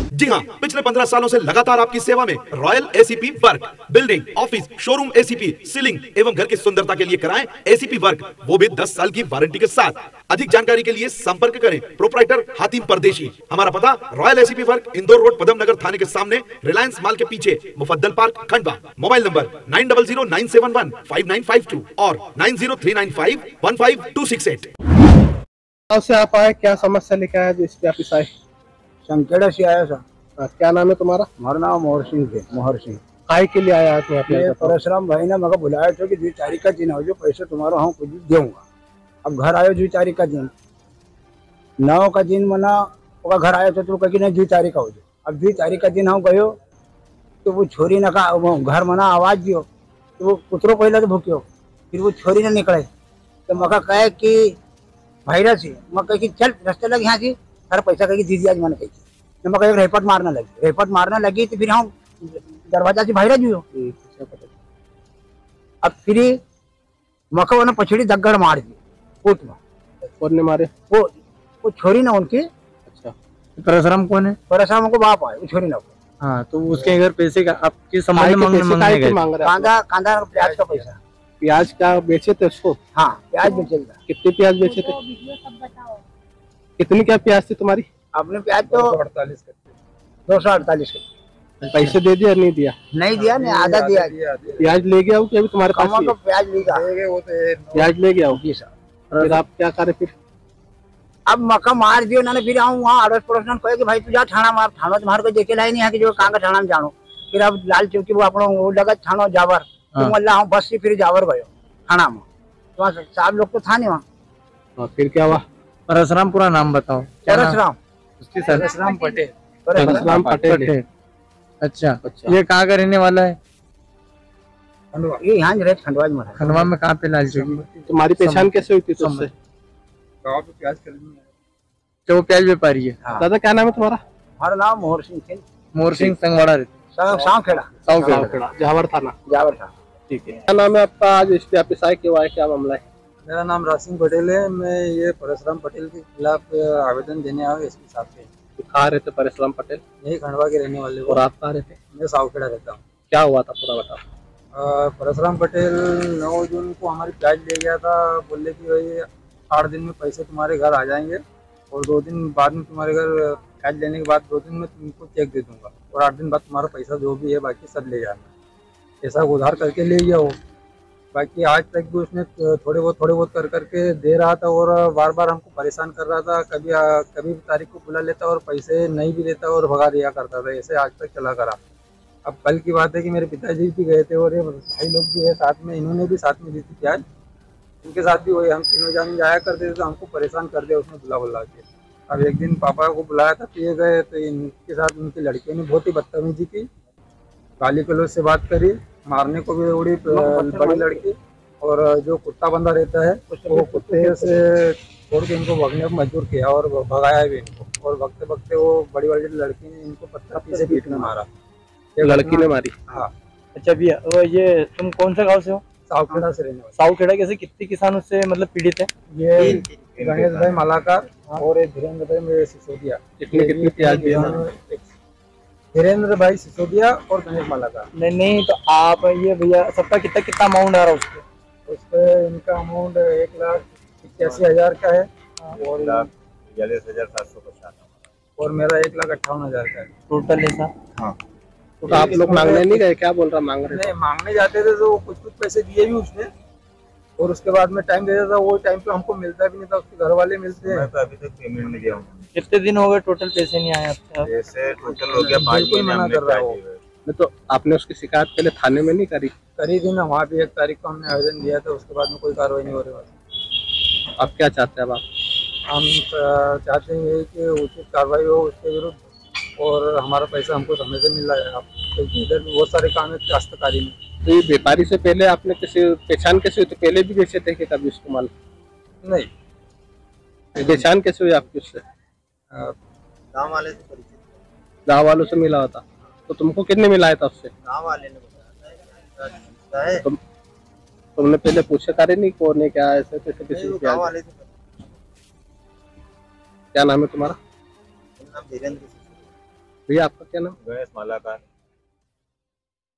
जी हाँ, पिछले 15 सालों से लगातार आपकी सेवा में royal ACP work, building, office, showroom ACP, ceiling एवं घर की सुंदरता के लिए कराएं एसीपी वर्क, वो भी 10 साल की वारंटी के साथ। अधिक जानकारी के लिए संपर्क करें प्रोप्राइटर हातिम परदेशी। हमारा पता royal ACP work, Indore road, Padam Nagar थाने के सामने, रिलायंस मॉल के पीछे, Mufaddal park, Khandwa. Mobile number 9009715952 और 9039515268। से आप आए, क्या समस्या लेके आए इस पे ऑफिस आए? संकेड़ा से आया सर। क्या नाम है तुम्हारा? हमारा नाम मोहर सिंह है। मोहर सिंह काय के लिए आया तुम अपने? परशुराम भाई ने मगर बुलाया था कि 2 तारीख का दिन हो जो पैसे तुम्हारा हम कुछ दूंगा। अब घर आयो 2 तारीख का दिन, 9 का दिन मना वो घर आया तो कहीं नहीं 2 तारीख का हो जो। अब 2 तारीख का दिन हम गयो तो वो छोरी ने कहा घर मना आवाज दियो तो वो कुतरो पहले तो भूक्यो, फिर वो छोरी ने निकले तो मका कहे कि भाईरा से मैं कही कि चल रास्ते लग यहाँ से सारा पैसा कही दीदी आज मैंने कही तो मैं रेपट मारने लगी तो फिर हम दरवाजा से भाईरा जी हो। अब फिर मका ने पछड़ी दगड़ मार दी कोट में। कौन ने मारे? वो छोरी ना उनकी। अच्छा, परशुराम कौन है? परशुराम को बाप आए, वो छोरी ना। हाँ, तो उसके घर पैसे का आपके संबंध मांग रहे? कांदा प्याज का पैसा। प्याज का बेचे थे उसको? हाँ, प्याज बेचे था। कितनी प्याज बेचे थे? कितनी क्या प्याज थी तुम्हारी? आपने प्याज तो 248 पैसे दे दिया नहीं दिया? नहीं दिया, नहीं आधा दिया। प्याज ले गया हो कि अभी तुम्हारे पास तो प्याज ले गया हो? फिर आप क्या करे फिर? अब मक्का मार दियो ना, फिर हम वहाँ अड़ोस पड़ोस ने कहे कि भाई तू जा थाना मार, थाना तुम्हारे को देखे लाई नहीं है कि जो कहाँ का थाना में जानो। फिर अब लाल चौकी वो अपना वो लगा थाना जावर तो मल्ला हम बस से फिर जावर गयो थाना में, तो साहब लोग तो था नहीं वहाँ। फिर क्या हुआ? परशुराम पूरा नाम बताओ। परशुराम पटेल। परशुराम पटेल। अच्छा, ये कहाँ का रहने वाला है? ये यहाँ खंडवा में। खंडवा में कहाँ पे? लाल चौकी। तुम्हारी पहचान कैसे हुई थी तुमसे? गाँव पे प्याज खरीदने तो वो प्याज व्यापारी है। दादा क्या नाम है तुम्हारा? हमारा नाम मोहर सिंह थे। मोहर सिंह संगवाड़ा रहते? सावखेड़ा जावर थाना। ठीक है। क्या नाम है आपका? आज इस पे ऑफिस आए, क्यों आए, क्या मामला है? मेरा नाम रासिंग पटेल है। मैं ये परशुराम पटेल के खिलाफ आवेदन देने आया एसपी साहब के। कहाँ रहते परशुराम पटेल? यही खंडवा के रहने वाले। और आप कहाँ रहते? मैं सावखेड़ा रहता हूँ। क्या हुआ था पूरा बताओ। परशुराम पटेल 9 जून को हमारी प्याज ले गया था, बोले कि भाई 8 दिन में पैसे तुम्हारे घर आ जाएंगे और 2 दिन बाद में तुम्हारे घर प्याज लेने के बाद 2 दिन में तुमको चेक दे दूंगा और 8 दिन बाद तुम्हारा पैसा जो भी है बाकी सब ले जाना। ऐसा उधार करके ले गया वो। बाकी आज तक भी उसने थोड़े बहुत कर करके दे रहा था और बार बार हमको परेशान कर रहा था। कभी तारीख को बुला लेता और पैसे नहीं भी लेता और भगा दिया करता था। ऐसे आज तक चला करा। अब कल की बात है कि मेरे पिताजी भी गए थे और ये भाई लोग भी है साथ में, इन्होंने भी साथ में दी थी प्याज। इनके साथ भी वही हम तीनों जान जाया करते थे तो हमको परेशान कर दिया उसने बुला के। अब एक दिन पापा को बुलाया था, पिए गए तो इनके साथ उनकी लड़कियों ने बहुत ही बदतमीजी की, गाली गलौज से बात करी, मारने को भी उड़ी बड़ी लड़की। और जो कुत्ता बंदा रहता है वो कुत्ते से छोड़ के इनको भगने पर मजबूर किया और भगाया भी इनको। और भगते भगते वो बड़ी लड़की ने इनको पत्थर पीछे पीठ में मारा। लड़की ने मारी? हाँ। अच्छा भैया, ये तुम कौन सा गाँव से हो? सावखेड़ा से रहने वाले। सावखेड़ा कैसे? कितने किसान उससे मतलब पीड़ित है? ये गणेश भाई मालाकार और धीरेन्द्र भाई मेरे सिसोदिया। कितनी प्याज दिया? धीरेन्द्र भाई सिसोदिया और गणेश मालाकार। नहीं तो आप ये भैया सबका कितना अमाउंट आ रहा है उस पर? इनका अमाउंट 1,81,000 का है और 42,750 और मेरा 1,58,000 का है टोटल ऐसा। हाँ। तो आप लोग मांगने नहीं गए? क्या बोल रहा मांग रहे? नहीं, मांगने जाते थे तो कुछ पैसे दिए भी उसने और उसके बाद में टाइम देता था, वो टाइम पे हमको मिलता भी नहीं था, उसके घर वाले मिलते हैं। मैं तो अभी तक पेमेंट नहीं दिया हूँ। कितने दिन हो गए टोटल पैसे नहीं आए आपके? ऐसे टोटल हो गया 5 महीने। मना कर रहा है। तो आपने उसकी शिकायत पहले थाने में नहीं करी? करी थी ना, वहाँ भी 1 तारीख को हमने आवेदन दिया था, उसके बाद में कोई कार्रवाई नहीं हो रही। आप क्या चाहते हैं? अब हम चाहते हैं कि उचित कार्रवाई हो उसके विरुद्ध और हमारा पैसा हमको समय से मिल रहा है। क्योंकि इधर भी बहुत सारे काम है काश्तकारी में। तो ये व्यापारी से पहले आपने किसी पहचान कैसे हुई? तो पहले भी बेचे थे कि कभी उसको माल? नहीं। पहचान कैसे हुई आपकी उससे? गाँव वाले से परिचित, गाँव वालों से मिला होता। तो तुमको कितने मिलाया था उससे? गाँव वाले ने बताया। तुमने पहले पूछा करे नहीं कौन है क्या ऐसे किसी? गाँव वाले से। क्या नाम है तुम्हारा? नाम धीरेन्द्र। भैया आपका क्या नाम? गणेश मालाकार।